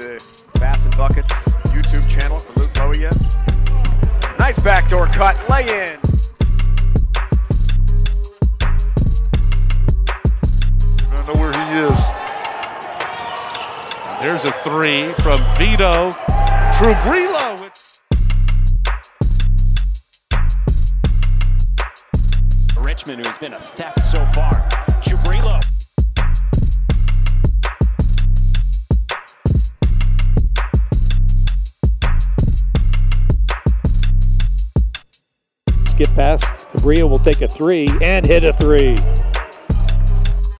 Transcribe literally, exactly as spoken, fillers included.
the Bass and Buckets YouTube channel for Luke Loewe. Nice backdoor cut, lay in. I don't know where he is. There's a three from Vito Čubrilo. Richmond, who's been a theft so far. Čubrilo. Skip past, Bria will take a three and hit a three.